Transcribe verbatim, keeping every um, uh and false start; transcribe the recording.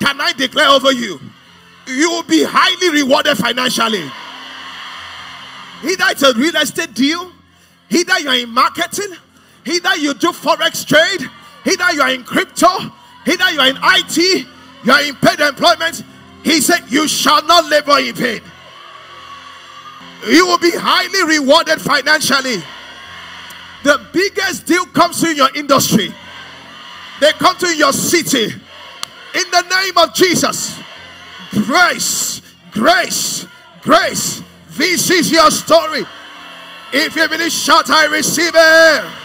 can I declare over you? You will be highly rewarded financially. Either it's a real estate deal, either you're in marketing, either you do forex trade, either you are in crypto, either you are in I T, you are in paid employment. He said, you shall not labor in vain. You will be highly rewarded financially. The biggest deal comes to your industry. They come to your city. In the name of Jesus. Grace, grace, grace. This is your story. If you believe, shout, I receive it.